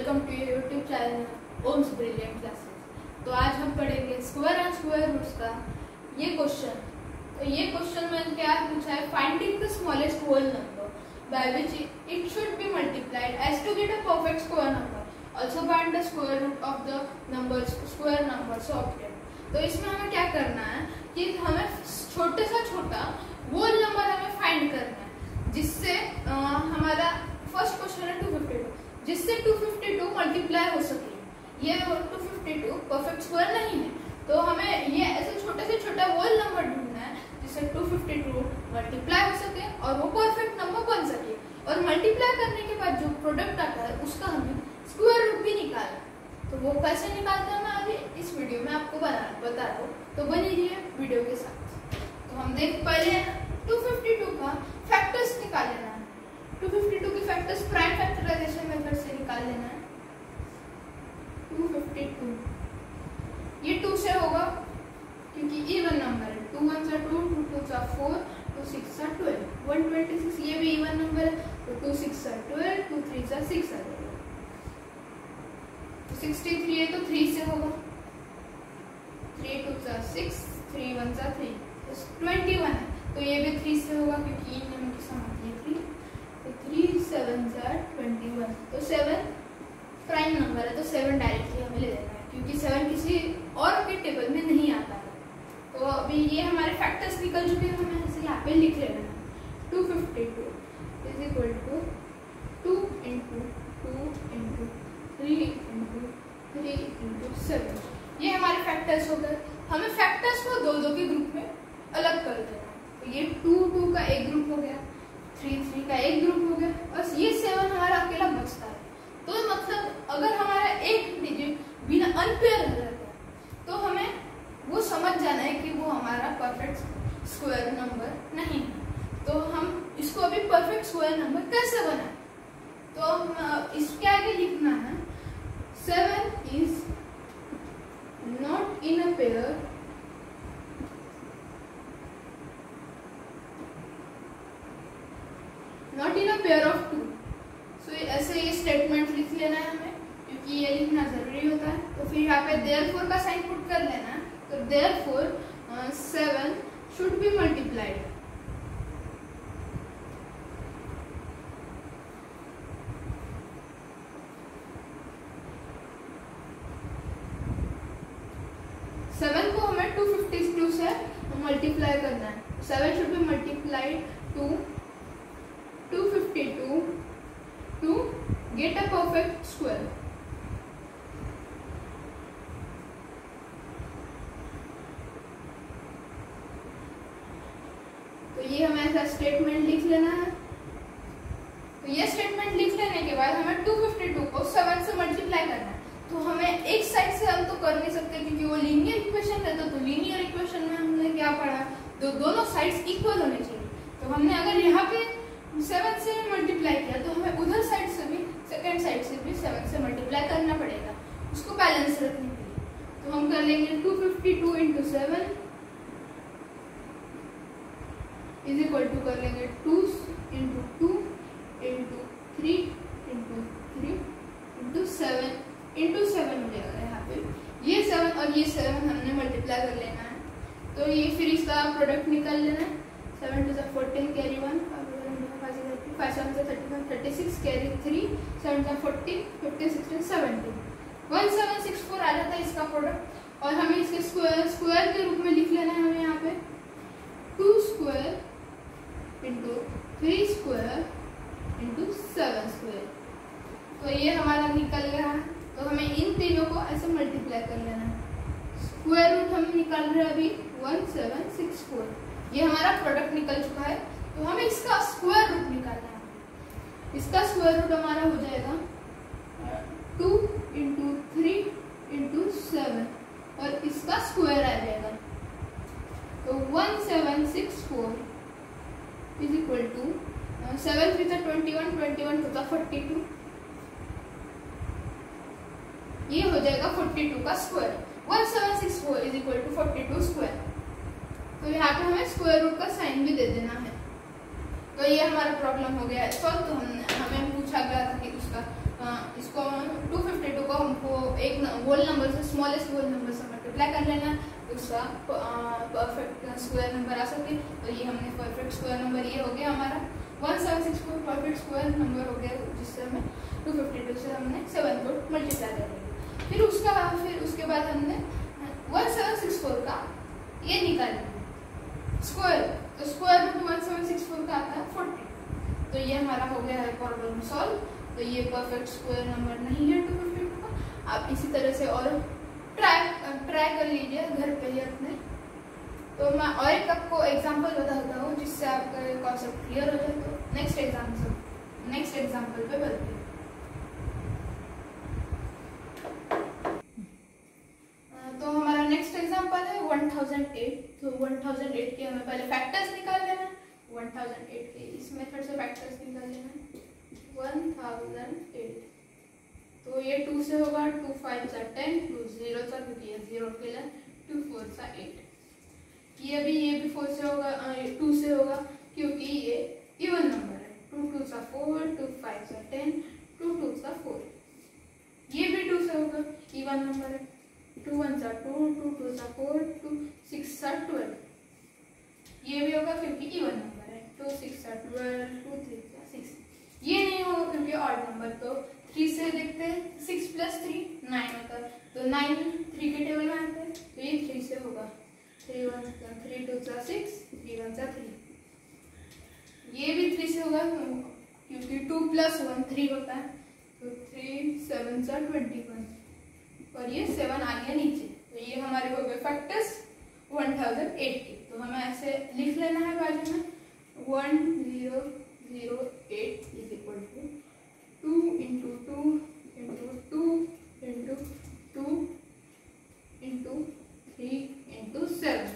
Welcome to your YouTube channel Om's brilliant classes. तो आज हम पढ़ेंगे स्क्वायर एंड स्क्वायर रूट्स का ये क्वेश्चन। तो ये क्वेश्चन में क्या पूछा है, finding the smallest whole number by which it should be multiplied as to get a perfect square number, also find the square root of the numbers square numbers obtain. तो इसमें हमें क्या करना है कि हमें छोटे से छोटा होल नंबर हमें फाइंड करना है, जिससे हमारा फर्स्ट क्वेश्चन है 252, जिससे 252 मल्टीप्लाई हो सके। ये 252 परफेक्ट स्क्वायर नहीं है, तो हमें ये ऐसे छोटे से छोटा होल नंबर ढूंढना है जिससे 252 मल्टीप्लाई हो सके और वो परफेक्ट नंबर बन सके। और मल्टीप्लाई करने के बाद जो प्रोडक्ट आता है उसका हमें स्क्वायर रूट भी निकालना है। तो वो कैसे निकालते हैं मैं अभी इस वीडियो में आपको बता रहा हूँ, तो बनी रहिए वीडियो के साथ। तो हम देख पहले 252 का फैक्टर्स निकाल लेना है। 252 के फैक्टर्स प्राइम फैक्टराइजेशन मेथड से निकाल लेना है। 252 ये 2 से होगा क्योंकि इवन नंबर है। 2 1 2, 2 2 4, 2 6 12, 126 ये भी इवन नंबर है, तो 2 6 12, 2 3 6 आ जाएगा। 63 है तो 3 से होगा, 3 2 6, 3 1 3, 21 है तो ये भी 3 से होगा क्योंकि इन नंबर की सम आती है 3, तो 3 7 21, तो 7 प्राइम नंबर है, तो 7 डायरेक्टली हमें ले लेना है क्योंकि 7 किसी और के टेबल में नहीं आता है। तो अभी ये हमारे फैक्टर्स निकल चुके हैं, हमें ऐसे यहाँ पे लिख लेना है। 252 is equal to 2 into 2 into 3 into 3 into 7, ये हमारे फैक्टर्स हो गए। हमें फैक्टर्स को दो दो के ग्रुप में अलग कर देना है। तो ये 2 2 का एक ग्रुप हो गया, 3 3 का एक ग्रुप हो गया और ये 7 हमारा अकेला बचता है। तो मतलब अगर हमारा एक डिजिट बिना अनपेयर हो जाता है तो हमें वो समझ जाना है कि वो हमारा परफेक्ट स्क्वायर नंबर नहीं है। तो हम इसको अभी परफेक्ट स्क्वायर नंबर कैसे बनाएं, तो इसके आगे लिखना है 7 is not in a pair of 2। So ऐसे ये स्टेटमेंट लिख लेना है हमें क्योंकि ये लिखना जरूरी होता है। तो फिर यहाँ पे देयरफॉर का साइन पुट कर लेना है। तो therefore 7 should be multiplied. Seven को हमें 252 से मल्टीप्लाई करना है। 7 should be multiplied to 252 to get a perfect square। तो ये हमें ऐसा स्टेटमेंट लिख लेना है। तो ये स्टेटमेंट लिख लेने के बाद हमें 252 को 7 से मल्टीप्लाई करना है। तो हमें एक साइड से हम तो कर नहीं सकते क्योंकि वो लीनियर इक्वेशन है। तो लीनियर इक्वेशन में हमने क्या पढ़ा, दोनों साइड्स इक्वल होने चाहिए। तो हमने अगर यहाँ पे 7 से मल्टीप्लाई किया तो हमें उधर साइड से भी सेकंड साइड से भी 7 से मल्टीप्लाई करना पड़ेगा, उसको बैलेंस रखने के लिए। तो हम कर लेंगे 252 इंटू 7 इज इक्वल टू कर लेंगे 2 into 2 into 3 into 3 into 7 into 7 हो जाएगा। यहाँ पे ये 7 और ये 7 हमने मल्टीप्लाई कर लेना है। तो ये फिर इसका प्रोडक्ट निकाल लेना है। 7 2 14 कैरी 1, 5 7 31 36 कैरी 3, 7 40 50 16 17 1764 आ जाता है इसका प्रोडक्ट। और हमें इसके स्क्वायर के रूप में लिख लेना है। हमें यहाँ पे 2 square into 3 square into 7 square. तो ये हमारा निकल गया है। तो हमें इन तीनों को ऐसे मल्टीप्लाई कर लेना है। स्क्वायर रूट हम निकाल रहे हैं अभी 1764, ये हमारा प्रोडक्ट निकल चुका है। तो हमें इसका स्क्वायर रूट निकालना है। इसका स्क्वायर रूट हमारा हो जाएगा 2 इंटू 3 इंटू 7 और इसका स्क्वायर आ जाएगा। तो 1764 इज इक्वल टू 7 3 21 21 2 42, ये हो जाएगा 42 का square. 1764 is equal to 42 square. तो यहाँ पे हमें स्क्वायर रूट का साइन भी दे देना है। तो ये हमारा प्रॉब्लम हो गया है सॉल्व। तो हमें पूछा गया था कि उसका इसको एक होल नंबर से स्मॉलेस्ट होल नंबर से मल्टीप्लाई कर लेना, दूसरा परफेक्ट स्क्वायर नंबर आ सके। तो ये हमने परफेक्ट स्क्वायर नंबर ये हो गया हमारा 1764 परफेक्ट स्क्वायर नंबर हो गया, जिससे हमें 252 से हमने 7 को मल्टीप्लाई कर लिया। फिर उसके बाद हमने 1764 का ये निकालना स्क्वायर, तो स्क्वायर रूट 1764 का आता है 40। तो ये हमारा हो गया है प्रॉब्लम सॉल्व। तो ये परफेक्ट स्क्वायर नंबर नहीं है 252 का। आप इसी तरह से और ट्राई कर लीजिए घर पे ही अपने। तो मैं और एक आपको एग्जांपल बताता हूँ जिससे आपका कॉन्सेप्ट क्लियर हो जाए। तो नेक्स्ट एग्जांपल पे बढ़ते हैं। तो हमारा नेक्स्ट एग्जांपल है 1008। तो 1008 के हमें पहले फैक्टर्स निकाल लेना। 1008 के इस मेथड से फैक्टर्स निकाल लेना। 1008 तो ये 2 से होगा, 2 5 सा 10, 2 0 सा क्योंकि ये 0 अकेला, 2 4 सा 8। ये भी 4 से होगा, 2 से होगा क्योंकि ये इवन नंबर है। 2 2 सा 4, 2 5 सा 10, 2 2 सा 4। ये भी 2 से होगा, इवन नंबर है। 2 1 सा 2, 2 2 सा 4, 2 6 सा 12। ये भी होगा क्योंकि इवन नंबर है। 2 6 सा 12, 2 3 सा 6। ये नहीं होगा क्योंकि ऑड नंबर। तो 3 से देखते हैं, 6 + 3 9 होता है। तो 9 3 के टेबल में आता है, तो ये 3 से होगा। 3 1 3 2 सा 6, 3 1 सा 3। ये भी 3 से होगा क्योंकि 2 + 1 3 होता है। तो 3 7 सा 21 और ये 7 आ गया नीचे। तो ये हमारे हो गए फैक्टर्स 1008 के। तो हमें ऐसे लिख लेना है बाजू में 1008 is equal to 2 into 2 into 2 into 2 into 3 into 7।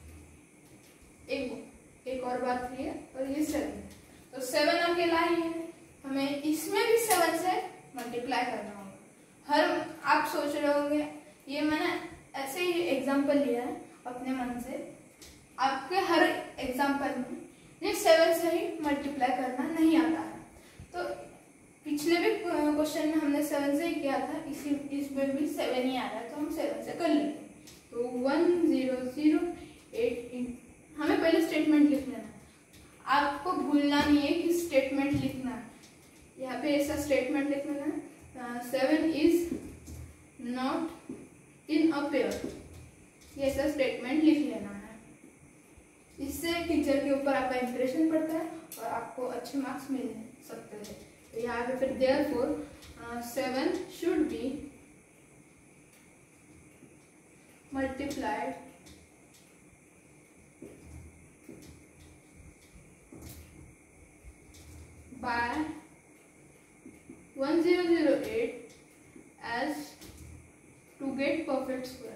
एक और बात है और ये 7। तो 7 अकेला ही है, हमें इसमें भी 7 से मल्टीप्लाई करना होगा। आप सोच रहे होंगे ये मैंने ऐसे ही एग्जाम्पल लिया है अपने मन से। आपके हर एग्जाम्पल में ये 7 से ही मल्टीप्लाई करना नहीं आता है। तो पिछले भी क्वेश्चन में हमने 7 से ही किया था, इसमें भी 7 ही आ रहा है, तो हम 7 से कर लेंगे। तो 1008 हमें पहले स्टेटमेंट लिख लेना। आपको भूलना नहीं है कि स्टेटमेंट लिखना है। यहाँ पे ऐसा स्टेटमेंट लिख लेना, 7 is not in a pair. ये ऐसा स्टेटमेंट लिख लेना है। इससे टीचर के ऊपर आपका इंप्रेशन पड़ता है और आपको अच्छे मार्क्स मिल सकते हैं। तो यहाँ पे फिर therefore 7 should be multiplied by 1008 as to get perfect square।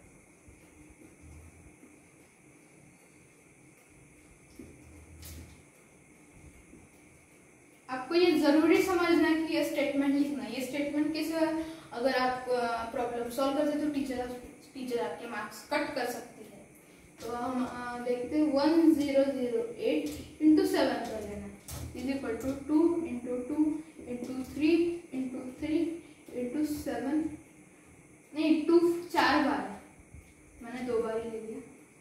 आपको ये जरूरी समझना है कि ये स्टेटमेंट लिखना है। ये स्टेटमेंट कैसे, अगर आप प्रॉब्लम सॉल्व करते तो टीचर आपके मार्क्स कट कर सकती है। तो हम देखते हैं 1008 इंटू 7 कर लेना is equal to 2 into 2 into 3 into 3 into 7। नहीं 2 4 बार है, मैंने 2 बार ही ले लिया।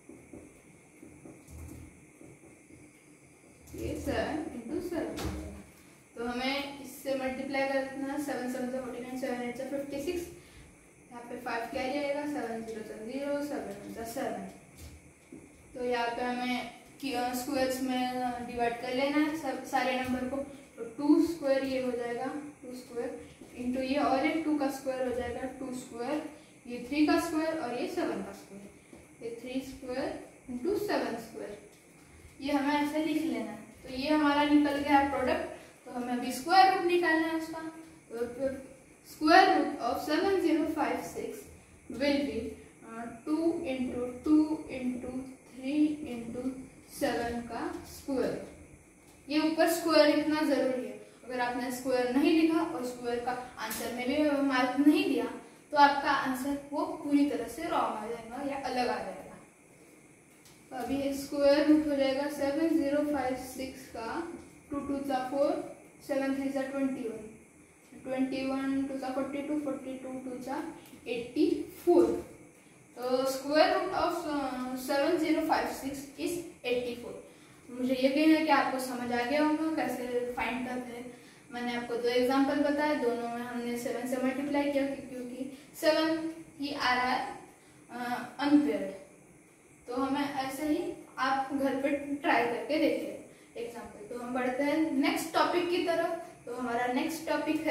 ये 7 इंटू 7। तो हमें इससे मल्टीप्लाई करना है। 7 7 से 49, 7 8 से 56। यहाँ पे 5 क्या जाएगा, 7 0 से 0, 7 1 से 7। तो यहाँ पे हमें स्क्वायर्स में डिवाइड कर लेना है सब सारे नंबर को। तो 2 स्क्वायर ये हो जाएगा, 2 स्क्वायर इंटू ये और एक 2 का स्क्वायर हो जाएगा, 2 स्क्वायर, ये 3 का स्क्वायर और ये 7 का स्क्वायर, ये 3 स्क्वायर इंटू 7 स्क्वायर। ये हमें ऐसे लिख लेना है। तो ये हमारा निकल गया प्रोडक्ट। तो हमें अभी स्क्वायर रूट निकालना है उसका। तो square root of 7056 will be 2 into 2 into 3 into 7 का स्क्वायर। ये ऊपर स्क्वायर लिखना जरूरी है। अगर आपने स्क्वायर नहीं लिखा और स्क्वायर का आंसर में भी मार्क नहीं दिया तो आपका आंसर वो पूरी तरह से रॉन्ग आ जाएगा या अलग आ जाएगा। तो अभी स्क्वायर रूट हो जाएगा 7056 का 2 2 सा 4, 7 3 सा 21 21 2 सा 42, 42 2 सा 84। तो स्क्वायर रूट ऑफ 7056 इज 84। मुझे यकीन है कि आपको समझ आ गया होगा कैसे फाइंड करते हैं। मैंने आपको दो एग्जांपल बताया, दोनों में हमने 7 से मल्टीप्लाई किया क्योंकि 7 ही आ रहा है अनपेयर्ड। तो हमें ऐसे ही आप घर पे ट्राई करके देखिए एग्जांपल। तो हम बढ़ते हैं नेक्स्ट टॉपिक की तरफ। तो हमारा नेक्स्ट टॉपिक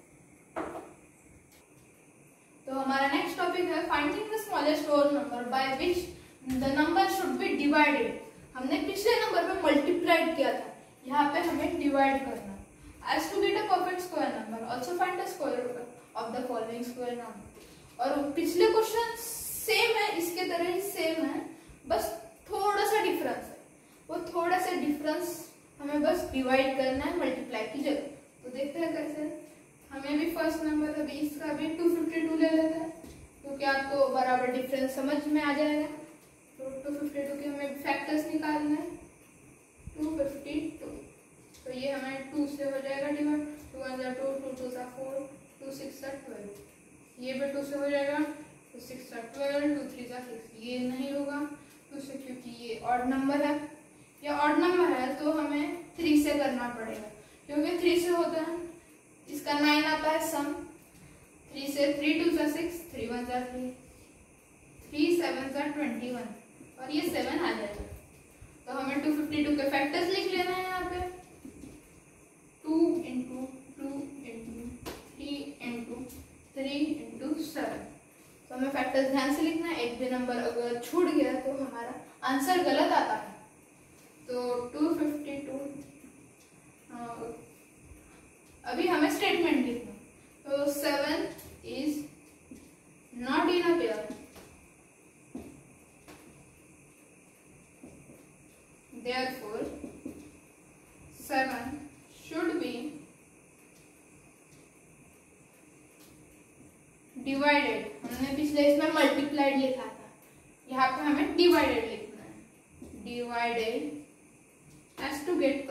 है finding the smallest whole number by which the number should be divided. हमने पिछले नंबर पे मल्टीप्लाइड किया था, यहाँ पे हमें डिवाइड करना। As to get a perfect square number also find the square root of the following square number. और पिछले क्वेश्चन सेम है, इसके तरह ही सेम है, बस थोड़ा सा डिफरेंस है। वो थोड़ा सा डिफरेंस हमें बस डिवाइड करना है मल्टीप्लाई की जगह। तो देखते हैं कैसे। हमें भी फर्स्ट नंबर अभी इसका भी 252 ले लेते हैं क्योंकि आपको बराबर डिफरेंस समझ में आ जाएगा। तो 252 के हमें फैक्टर्स निकालना है। 252 तो ये हमें 2 से हो जाएगा डिवाइड। 2 1 2 2 2 4 2 6 12। ये भी 2 से हो जाएगा। 2 6 12 2 3 6। ये नहीं होगा 2 से क्योंकि ये ऑड नंबर है। ये ऑड नंबर है तो हमें 3 से करना पड़ेगा क्योंकि 3 से होता है। इसका 9 आता है सम। 3 से 3 2 6 3 1 3 3 7 21 और ये 7 आ जाएगा। तो हमें 252 के फैक्टर्स लिख लेना है यहाँ पे। 2 इंटू 2 इंटू 3 इंटू 3 इंटू 7। तो हमें फैक्टर्स ध्यान से लिखना है। एक भी नंबर अगर छूट गया तो हमारा आंसर गलत आता है। तो 252 अभी हमें स्टेटमेंट लिखना। तो 7 is not in a pair, therefore 7 should be divided। हमने पिछले इसमें मल्टीप्लाइड लिखा था, यहाँ पे हमें डिवाइडेड लिखना है। Divided as to get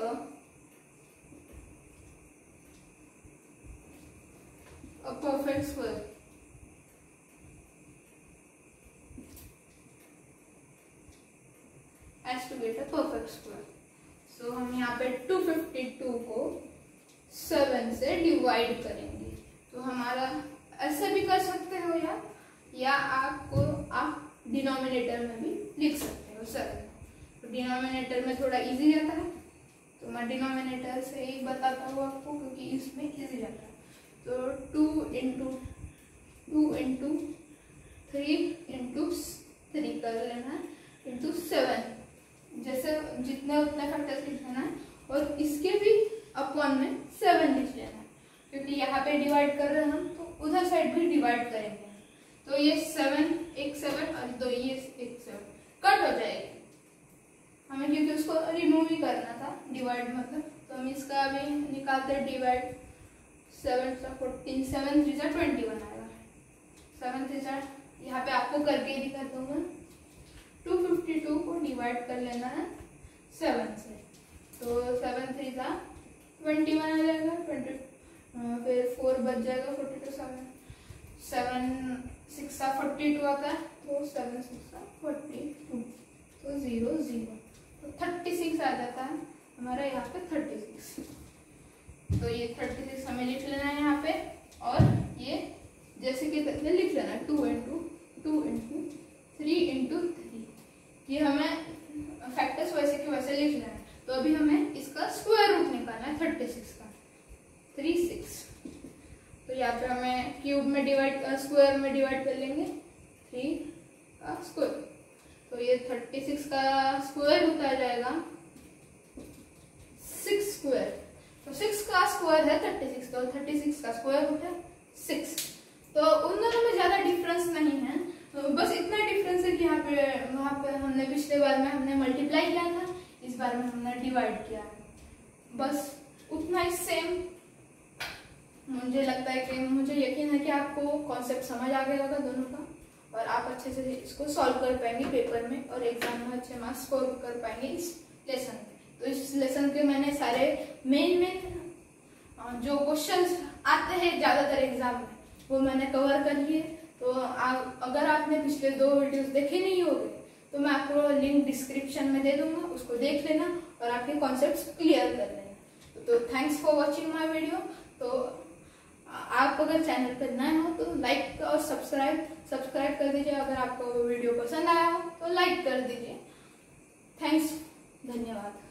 a perfect square। as to get a perfect square। so हम यहाँ पे 252 को 7 से डिवाइड करेंगे। तो हमारा ऐसे भी कर सकते हो या आप डिनोमिनेटर में भी लिख सकते हो 7। तो डिनोमिनेटर में थोड़ा इजी रहता है तो मैं डिनोमिनेटर से ही बताता हूँ आपको क्योंकि इसमें इजी रहता है। तो 2 इंटू 3 इंटू 3 कर लेना है इंटू 7। जैसे जितने उतने फैक्टर्स लिख लेना है और इसके भी अपॉन में 7 लिख लेना है क्योंकि यहाँ पे डिवाइड कर रहे हैं हम तो उधर साइड भी डिवाइड करेंगे। तो ये 7 एक 7 और 2 ये एक 7 कट हो जाएगी हमें क्योंकि उसको रिमूव ही करना था डिवाइड मतलब। तो हम इसका अभी निकालते हैं डिवाइड। 7 सा 14 7 3 सा 21 आएगा। 7 3 सा यहाँ पे आपको करके ही दिखा दूंगा। 252 को डिवाइड कर लेना है 7 से। तो 7 3 सा 21 आ जाएगा। 20 फिर 4 बच जाएगा 42 7 6 सा 42 आता है। तो 7 6 सा 42 तो 0 0 तो 36 आ जाता है हमारा यहाँ पे 36। तो ये 36 हमें लिख लेना है यहाँ पे और ये जैसे कि लिख लेना है 2 इंटू 3 इंटू 3। ये हमें फैक्टर्स वैसे के वैसे लिख लेना है। तो अभी हमें इसका स्क्वायर रूट निकालना है 36 का 36। तो यहाँ पे हमें क्यूब में स्क्वायर में डिवाइड कर लेंगे 3 का स्क्वायर। तो ये 36 का स्क्वायर रूट आ जाएगा 6 स्क्वायर। तो 6 का स्क्वायर है 36 तो 36 का स्क्वायर रूट है 6। तो उन दोनों में ज्यादा डिफरेंस नहीं है। तो बस इतना डिफरेंस है कि वहाँ पे हमने पिछले बार में हमने मल्टीप्लाई किया था, इस बार में हमने डिवाइड किया। बस उतना ही सेम। मुझे लगता है कि मुझे यकीन है कि आपको कॉन्सेप्ट समझ आ गया होगा दोनों का और आप अच्छे से इसको सॉल्व कर पाएंगे पेपर में और एग्जाम में अच्छे मार्क्स स्कोर कर पाएंगे इस लेसन में। तो इस लेसन के मैंने सारे मेन जो क्वेश्चंस आते हैं ज़्यादातर एग्जाम में, वो मैंने कवर कर लिए। तो अगर आपने पिछले 2 वीडियोस देखे नहीं होंगे तो मैं आपको लिंक डिस्क्रिप्शन में दे दूंगा, उसको देख लेना और आपके कॉन्सेप्ट्स क्लियर कर लेना। तो thanks for watching my video. तो आप अगर चैनल पर नए हो तो लाइक और सब्सक्राइब कर दीजिए। अगर आपको वीडियो पसंद आया हो तो लाइक कर दीजिए। थैंक्स, धन्यवाद।